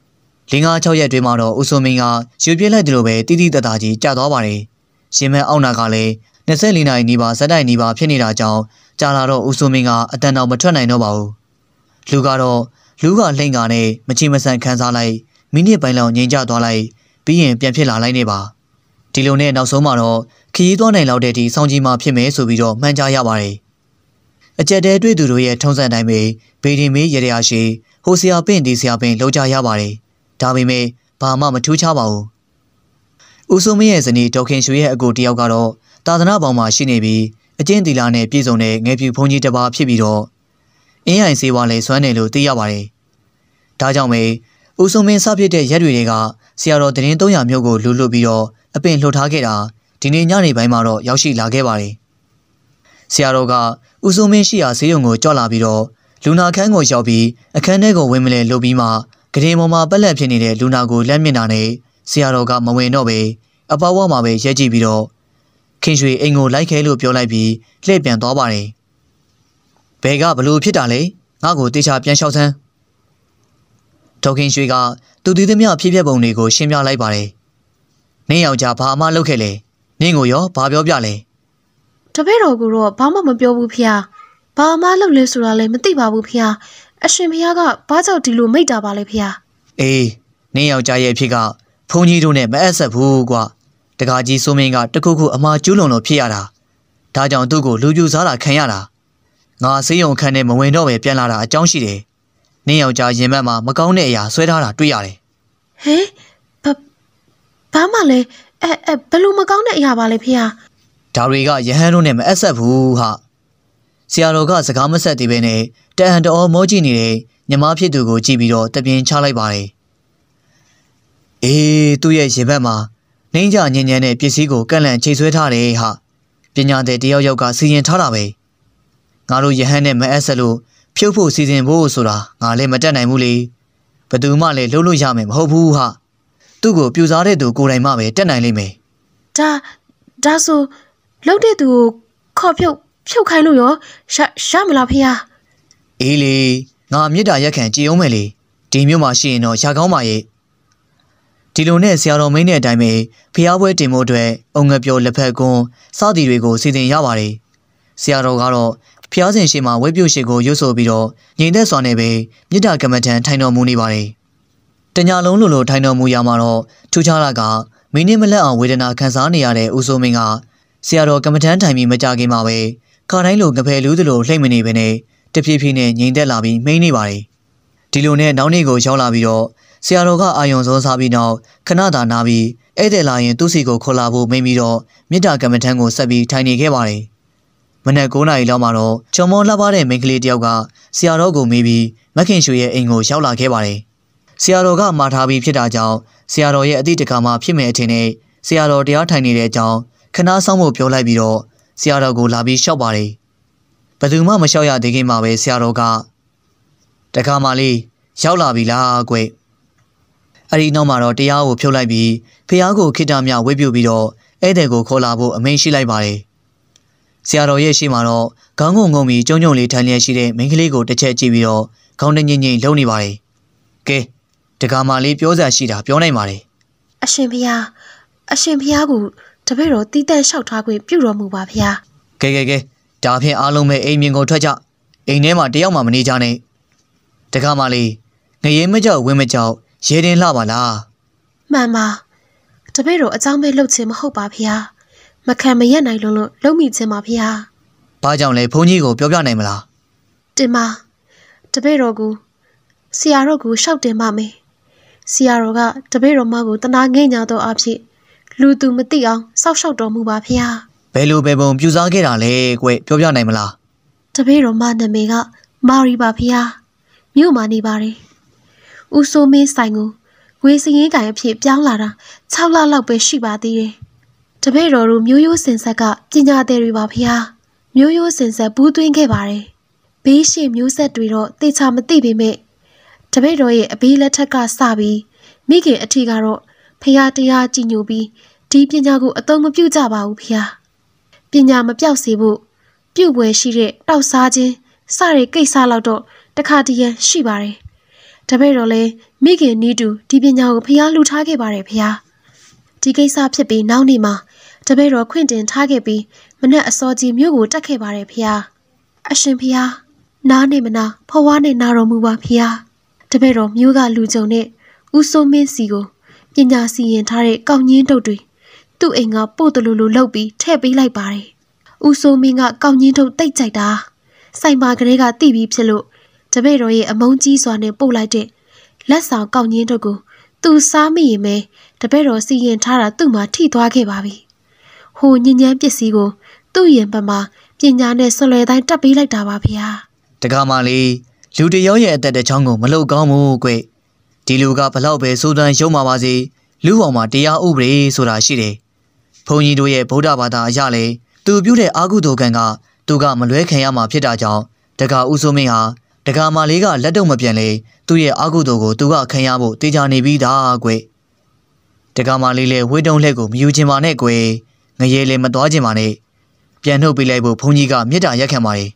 5-6ရက်တွင်းမှာတော့ဦးစိုးမင်းကရွေပြစ်လိုက်တယ်လို့ပဲတိတိတတ်တာကြီးကြာသွားပါတယ်ရင်မဲအောင်နာကလည်း24နာရီနီးပါးဇက်တိုက်နီးပါးဖြစ်နေတာကြောင့်ကြာလာတော့ဦးစိုးမင်းကအတန်တော်မထွက်နိုင်တော့ပါဘူးလူကလှိမ့်ကနဲ့မချီမဆန်ခန်းစားလိုက်မိနစ်ပိုင်းလောက်ငြိမ်ကျသွားလိုက်ပြီးရင်ပြန်ဖြစ်လာလိုက်နေပါဒီလိုနဲ့နောက်ဆုံးမှာတော့ခရီးသွားနိုင်လောက်တဲ့ဒီစောင်းကြီးမှာဖြစ်မယ်ဆိုပြီးတော့မှန်းကြားရပါတယ်အကြက်တဲတွေ့သူတို့ရဲ့ထုံးစံတိုင်းပဲဘေဒီမေးရရရှိဟိုဆရာပင့်ဒီဆရာပင့်လောက်ကြရပါတယ်ဒါပေမဲ့ဘာမှမထူးခြားပါဘူးဦးစိုးမင်းရဲ့ဇနီးဒေါက်ခင်ရွှေရဲ့အကိုတယောက်ကတော့သာသနာပေါင်းမှာရှိနေပြီးအကျဉ်းသီလနဲ့ပြည်စုံတဲ့ငယ်ပြူဘုန်းကြီးတစ်ပါးဖြစ်ပြီးတော့အင်းအိုင်စေဝါလည်းစွမ်းတယ်လို့သိရပါတယ်ဒါကြောင့်ပဲဦးစိုးမင်းစဖြစ်တဲ့ရက်တွေကဆရာတော်သတင်း300မျိုးကိုလူလွတ်ပြီးတော့အပင်လှုပ်ထားခဲ့တာဒီနေ့ညနေပိုင်းမှာတော့ရောက်ရှိလာခဲ့ပါတယ်ဆရာတော်ကဦးစိုးမင်းရှိရာဆေးရုံကိုကြွလာပြီးတော့လူနာခန်းကိုရောက်ပြီးအခန်းထဲကိုဝင်မလဲလုပ်ပြီးမှကရင်ပေါ်မှာပက်လက်ဖြစ်နေတဲ့လူနာကိုလက်မြင့်တာနဲ့ဆရာတော်ကမဝင်တော့ပဲအပေါဝါမှာပဲရဲကြည့်ပြီးတော့ခင်ရွှေအိမ်ကိုလိုက်ခဲလို့ပြောလိုက်ပြီးလှည့်ပြန်သွားပါတယ်ဘယ်ကဘလို့ဖြစ်တာလဲငါ့ကိုတေချာပြန်လျှောက်စမ်းဒေါခင်ရွှေကသူတည်သမျှဖြစ်ပျက်ပုံတွေကိုရှင်းပြလိုက်ပါတယ်နင်းယောက်ျားဘာမှလုပ်ခဲ့လဲနင်းကိုရောဘာပြောပြလဲ
တပည့်တော်ကတော့ဘာမှမပြောဘူးဖေ။ဘာမှလုပ်လဲဆိုတာလည်းမသိပါဘူးဖေ။အရှင်ဖေကဘာကြောင့်ဒီလိုမိတ်တာပါလဲဖေ
။အေးနင်းယောက်ျားရဲ့အဖြစ်ကဖုန်ကြီးတို့နဲ့မအပ်ဆက်ဘူးကွာတကားကြီးစိုးမင်းကတခုခုအမှားကျူးလွန်လို့ဖြစ်ရတာဒါကြောင့်သူ့ကိုလူပြူစားတာခံရတာငါစေးရုံခန်းနဲ့မဝင်တော့ပဲပြန်လာတာအကြောင်းရှိတယ်နင်းယောက်ျားရင်ဘတ်မှာမကောင်းတဲ့အရာဆွဲထားတာတွေ့ရတယ်
ဟဲဘာမှလဲဘလို့မကောင်းတဲ့အရာပါလဲဖေ
ဒါတွေကယဟန်တို့နဲ့မအပ်ဆက်ဘူးဟာဆရာတော်ကစကားမဆက်သေးပဲနဲ့တအံတော်မောကြည့်နေတဲ့ညီမဖြစ်သူကိုကြည့်ပြီးတော့တပြင်းချလိုက်ပါတယ်အေးသူ့ရဲ့ရင်ဘတ်မှာနှင်းကြညဉ့်ညံတဲ့ပစ္စည်းကိုကန့်လန့်ချိတ်ဆွဲထားတယ်ဟာပညာသည်တယောက်ယောက်ကစီရင်ထားတာပဲငါတို့ယဟန်နဲ့မအပ်ဆက်လို့ဖြုတ်ဖို့စီစဉ်ဖို့ဆိုတာငါလည်းမတက်နိုင်ဘူးလေဘယ်သူမှလည်းလှုပ်လို့ရမယ်မဟုတ်ဘူးဟာသူ့ကိုပြူစားတဲ့သူကိုယ်တိုင်မှပဲတက်နိုင်လိမ့်မယ်
ဒါဆိုလှုပ်တဲ့သူကိုခေါ်ဖြုတ်ခိုင်းလို့ရောရမလားဖေ
အေးလေငါမြစ်တာရက်ခံကြည်အောင်မယ်လေဒီမျိုးမှရှိရင်တော့ရကောင်းပါရဲ့ဒီလိုနဲ့ဆရာတော်မင်းတဲ့အတိုင်းပဲဖျားပွဲတင်ဖို့အတွက်အုံငပြောလက်ဖက်ကွန်းစသည်တွေကိုစီစဉ်ရပါတယ်ဆရာတော်ကတော့ဖျားစဉ်ရှိမှဝဲပြုတ်ရှိကိုရွတ်ဆိုပြီးတော့ငြိမ်သက်စွာနဲ့ပဲမြစ်တာကမ္မထံထိုင်တော်မူနေပါတယ်တညာလုံးလိုထိုင်တော်မူရမှာတော့ထူးခြားတာကမိနစ်မလက်အောင်ဝေဒနာခံစားနေရတဲ့ဦးစိုးမင်းကဆရာတော်ကမ္မထံထိုင်ပြီးမကြခင်မှာပဲခါတိုင်းလိုငဖယ်လူးသလိုလှိမ့်မနေပဲနဲ့တဖြည်းဖြည်းနဲ့ငြိမ်သက်လာပြီးမိန်နေပါတယ်ဒီလိုနဲ့နောက်နေ့ကိုရောက်လာပြီးတော့ဆရာတော်ကအာယုံစောစားပြီးနောက်ခဏသာနာပြီးဧည့်သည်လာရင်သူ့စီကိုခေါ်လာဖို့မိန်ပြီးတော့မြစ်တာကမ္မထံကိုဆက်ပြီးထိုင်နေခဲ့ပါတယ်မနက်9 နာရီလောက်မှာတော့ချော်မောလှပတဲ့မိန်းကလေးတယောက်ကဆရာတော်ကိုမေးပြီးမခင်ရွှေရဲ့အိမ်ကိုရောက်လာခဲ့ပါတယ်ဆရာတော်ကမှာထားပြီးဖြစ်တာကြောင့်ဆရာတော်ရဲ့အတိတ်တကာမှဖြစ်မယ်အထင်နဲ့ဆရာတော်တရားထိုင်နေတဲ့အကြောင်းခဏဆောင်ဖို့ပြောလိုက်ပြီးတော့ဆရာတော်ကိုလာပြီးလျှောက်ပါတယ်ဘယ်သူမှမလျှောက်ရသေးခင်မှာပဲဆရာတော်ကတခါမှလေးရောက်လာပြီလားကွအဲ့ဒီနောက်မှာတော့တရားကိုဖြုတ်လိုက်ပြီးဖះကိုခိတ္တမြဝေပြုပြီးတော့ဧည့်သည်ကိုခေါ်လာဖို့အမိန့်ရှိလိုက်ပါတယ်ဆရာတော်ရဲ့ရှေ့မှာတော့ခေါင်းငုံငုံပြီးကျုံလေးထိုင်လျက်ရှိတဲ့မိန်းကလေးကိုတစ်ချက်ကြည့်ပြီးတော့ခေါင်းတငိမ့်ငိမ့်လှုပ်နေပါတယ်ကဲတခါမှလေးပြောစရာရှိတာပြောနိုင်ပါတယ်
အရှင်ဖះကိုတပည့်တော်တီးတက်လျှောက်ထားခွင့်ပြုတော်မူပါဖះ
ကဲဒါဖြင့်အားလုံးပဲအိမ်မြင်ကိုထွက်ကြအိမ်ထဲမှာတယောက်မှမနေကြနဲ့တခါမှလေးငရေမကြောက်ဝင်းမကြောက်ရေတင်လှပါလား
မှန်ပါတပည့်တော်အကြောင်းပဲလှုပ်ခြင်းမဟုတ်ပါဖះမခံမရက်နိုင်လို့လှုပ်မိခြင်းပါဖះ
ဘာကြောင့်လဲဘုန်းကြီးကိုပြောပြနိုင်မလား
တင်ပါတပည့်တော်ကိုဆရာတော်ကိုရှောက်တင်ပါမယ်ဆရာတော်ကတပည့်တော်မကိုတနာငဲ့ညာသောအဖြစ်လူသူမသိအောင်စောက်ရှောက်တော်မူပါဖះ
ဘယ်လိုပဲပုံပြူစားခဲ့တာလဲကွပြောပြနိုင်မလား
တပည့်တော်မနာမည်ကမာရီပါဖះမြို့မှာနေပါတယ်ဦးစိုးမင်းဆိုင်ကိုဝေစရင်ကိုင်အဖြစ်ပြောင်းလာတာ6 လလောက်ပဲရှိပါသေးတယ်တပည့်တော်တို့မျိုးရိုးစင်ဆက်ကပညာသည်တွေပါဖះမျိုးရိုးစင်ဆက်ဘူးသွင်းခဲ့ပါတယ်ဘေးရှိမျိုးဆက်တွေတော့တေချာမသိပေမဲ့တပည့်တော်ရဲ့အဘေးလက်ထက်ကစပြီးမိခင်အထီကတော့ဖះတရားကြည်ညိုပြီးဒီပညာကိုအသုံးမပြုကြပါဘူးဖះပညာမပြောက်စေဖို့ပြုတ်ပွဲရှိတဲ့တောက်စားခြင်းစတဲ့ကိစ္စလောက်တော့တခါတည်းရန်ရှိပါတယ်တပည့်တော်လည်းမိခင်နီးတူဒီပညာကိုဖះလှူထားခဲ့ပါတယ်ဖះဒီကိစ္စဖြစ်ပြီးနောက်နေ့မှာတပည့်တော်ခွင့်တင်ထားခဲ့ပြီးမနက်အစောကြီးမြို့ကိုတက်ခဲ့ပါတယ်ဖះအရှင်ဖះနားနေမနာဖွားဝါးနေနာတော်မူပါဖះတပည့်တော်မြို့ကလူကြုံနဲ့ဦးစိုးမင်းစီကိုပညာစီရင်ထားတဲ့ကောက်ညင်းတုပ်တွေသူ့အိမ်ကပို့တလူလူလှုပ်ပြီးထည့်ပေးလိုက်ပါတယ်ဦးစိုးမင်းကကောက်ညင်းတုပ်တိတ်ကြိုက်တာဆိုင်ပါကလေးကတိပြီးဖြစ်လို့တပည့်တော်ရဲ့အမုန်းကြီးစွာနဲ့ပို့လိုက်တဲ့လက်ဆောင်ကောက်ညင်းတုပ်ကိုသူစားမိရင်ပဲတပည့်တော်စီရင်ထားတာသူ့မှာထိသွားခဲ့ပါပြီဟိုညဉ့်ညမ်းပစ္စည်းကိုသူ့ရင်ပတ်မှာပညာနဲ့ဆွလွယ်တိုင်းတက်ပေးလိုက်တာပါဗျာ
တကားမှလေးလူတယောက်ရဲ့အသက်တစ်ချောင်းကိုမလှုပ်ကောင်းဘူးကွဒီလူကဘလောက်ပဲစိုးတန်းရုံးမှာပါစေလူပေါ်မှာတရားဥပဒေဆိုတာရှိတယ်ဘုန်းကြီးတို့ရဲ့ဗုဒ္ဓဘာသာအရလေသူပြုတဲ့အာဟုတောကံကသူကမလွဲခံရမှာဖြစ်တာကြောင့်တကားဦးစိုးမင်းဟာတကားမလေးကလက်တော့မပြန်လေသူ့ရဲ့အာဟုတောကိုသူကခံရဖို့တေချာနေပြီးသားကွတကားမလေးလည်းဝေးတုံးလက်ကိုမယူချင်ပါနဲ့ကွငရေလည်းမသွားချင်ပါနဲ့ပြန်နှုတ်ပေးလိုက်ဖို့ဘုန်းကြီးကမေတ္တာရက်ခံပါတယ်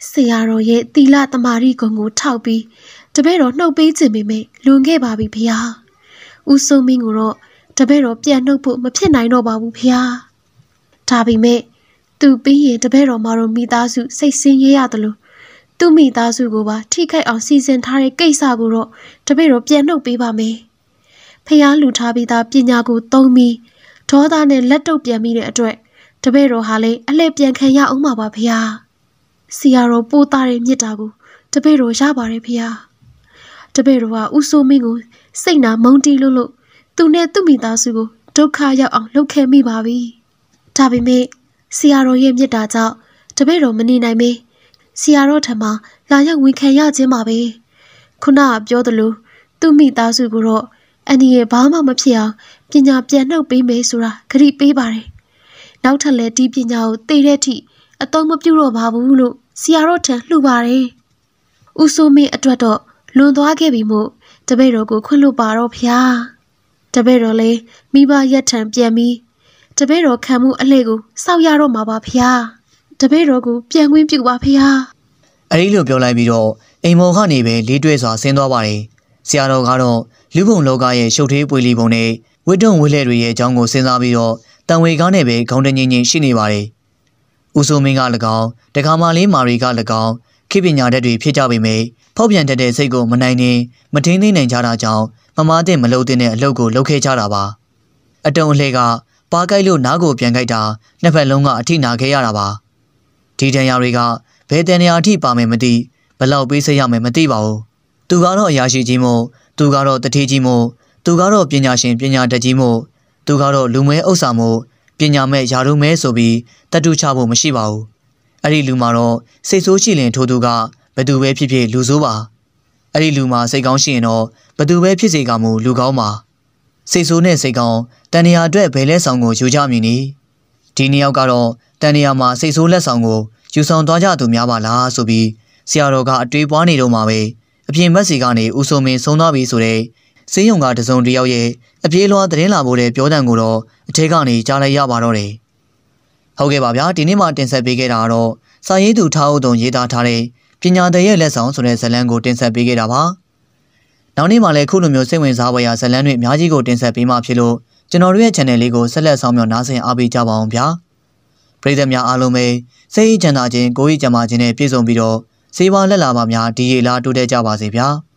ဆရာတော်ရဲ့သီလသမာဓိဂုဏ်ကိုထောက်ပြီးတပည့်တော်နှုတ်ပေးခြင်းပေမဲ့လွန်ခဲ့ပါပြီဖေ။ဦးစိုးမင်းကိုတော့တပည့်တော်ပြန်နှုတ်ဖို့မဖြစ်နိုင်တော့ပါဘူးဖေ။ဒါပေမဲ့သူပြီးရင်တပည့်တော်မှာတော့မိသားစုစိတ်ဆင်းရဲရတယ်လို့သူ့မိသားစုကိုပါထိခိုက်အောင်စီစဉ်ထားတဲ့ကိစ္စကိုတော့တပည့်တော်ပြန်နှုတ်ပေးပါမယ်။ဖះလူထားပြီးသားပညာကိုသုံးပြီးဒေါသနဲ့လက်တုပ်ပြန်မိတဲ့အတွက်တပည့်တော်ဟာလည်းအလှည့်ပြန်ခံရအောင်ပါဖះ။ဆရာတော်ပို့သားတဲ့မြစ်တာကိုတပည့်တော်ရပါတယ်ဖះ။တပည့်တော်ကဦးစိုးမင်းကိုစိတ်နာမုန်းတီးလို့သူနဲ့သူ့မိသားစုကိုဒုက္ခရောက်အောင်လုပ်ခဲ့မိပါပြီ။ဒါပေမဲ့ဆရာတော်ရဲ့မြစ်တာကြောင့်တပည့်တော်မနေနိုင်မေးဆရာတော်ထံမှာလာရောက်ဝင်ခံရခြင်းပါပဲခုနကပြောသလိုသူ့မိသားစုကိုတော့အန်ဒီရဲ့ဘာမှမဖြစ်အောင်ပညာပြန်နှုတ်ပေးမယ်ဆိုတာဂရုပေးပါတယ်နောက်ထပ်လည်းဒီပညာကိုသိတဲ့အထိအသုံးမပြုတော့ပါဘူးလို့ဆရာတော်ထံလှူပါတယ်ဦးစိုးမင်းအတွက်တော့လွန်သွားခဲ့ပြီမို့တပည့်တော်ကိုခွင့်လွှတ်ပါတော့ဖျားတပည့်တော်လည်းမိဘရက်ထံပြန်ပြီးတပည့်တော်ခံမှုအလှည့်ကိုစောက်ရတော့မှာပါဖျားတပည့်တော်ကိုပြန်ခွင့်ပြုပါဖျား
အဲဒီလိုပြောလိုက်ပြီးတော့အိမ်မော်ကနေပဲလေးတွဲစွာဆင်းသွားပါတယ်ဆရာတော်ကတော့လူပုံလောကရဲ့ရှုပ်ထွေးပွေလီပုံနဲ့ဝိတုံဝိလဲတွေရဲ့အကြောင်းကိုစဉ်းစားပြီးတော့တန်ဝေကားနဲ့ပဲခေါင်းတငင်းချင်းရှိနေပါတယ်ဦးစိုးမင်းက၎င်းတခါမှလေးမာရီက၎င်းခေပညာတတ်တွေဖြစ်ကြပေမယ့်ဖောက်ပြန်တတ်တဲ့စိတ်ကိုမနိုင်နေမထင်းသိနိုင်ကြတာကြောင့်မမားတဲ့မလုပ်တဲ့အလုပ်ကိုလုပ်ခဲ့ကြတာပါအတုံအလှဲကပါကိုက်လို့နားကိုပြန်ကိုက်တာနှစ်ဖက်လုံးကအထိနာခဲ့ရတာပါဒီတန်ရာတွေကဘယ်တန်ရာအထိပါမယ်မသိဘလောက်ပေးစိတ်ရမယ်မသိပါဘူးသူကတော့အရာရှိကြီးမို့သူကတော့တထေးကြီးမို့သူကတော့ပညာရှင်ပညာတတ်ကြီးမို့သူကတော့လူမဲဥစ္စာမို့ပညာမဲ့ယာရုမဲဆိုပြီးတတ်တူချဖို့မရှိပါဘူးအဲ့ဒီလူမှာတော့စိတ်ဆိုးရှိရင်ထိုသူကဘသူပဲဖြစ်ဖြစ်လူဆိုးပါအဲ့ဒီလူမှာစိတ်ကောင်းရှိရင်တော့ဘသူပဲဖြစ်စေကမူလူကောင်းပါစိတ်ဆိုးနဲ့စိတ်ကောင်းတန်ရာအတွက်ဘယ်လဲဆောင်ကိုယူကြမည်နီဒီနှစ်ယောက်ကတော့တန်ရာမှာစိတ်ဆိုးလက်ဆောင်ကိုယူဆောင်သွားကြသူများပါလားဆိုပြီးဆရာတော်ကအတွေးပွားနေတော့မှာပဲအပြင်ဘက်စီကနေဦးစိုးမင်းဆုံးသွားပြီဆိုတဲ့စေးရုံကတစုံတယောက်ရဲ့အပြေးလွှားသတင်းလာဖို့တဲ့ပြောတံကိုတော့အထက်ကနေကြားလိုက်ရပါတော့တယ်ဟုတ်ကဲ့ပါဗျာဒီနေ့မှတင်ဆက်ပေးခဲ့တာကတော့စာရေးသူထားဦးတုံရေးသားထားတဲ့ပညာတရဲ့လက်ဆောင်ဆိုတဲ့ဇာတ်လမ်းကိုတင်ဆက်ပေးခဲ့တာပါနောက်နေ့မှလည်းခုလိုမျိုးစိတ်ဝင်စားဖွယ်ရာဇာတ်လမ်းတွေအများကြီးကိုတင်ဆက်ပေးမှဖြစ်လို့ကျွန်တော်တို့ရဲ့ channel လေးကိုဆက်လက်ဆောင်မြောက်နားဆင်အားပေးကြပါအောင်ဗျာပရိသတ်များအားလုံးပဲစိတ်ချမ်းသာခြင်းကိုယ်ရည်ကျန်းမာခြင်းနဲ့ပြည့်စုံပြီးတော့စေဝါလက်လာပါများဒီရေလားတိုးတက်ကြပါစေဗျာ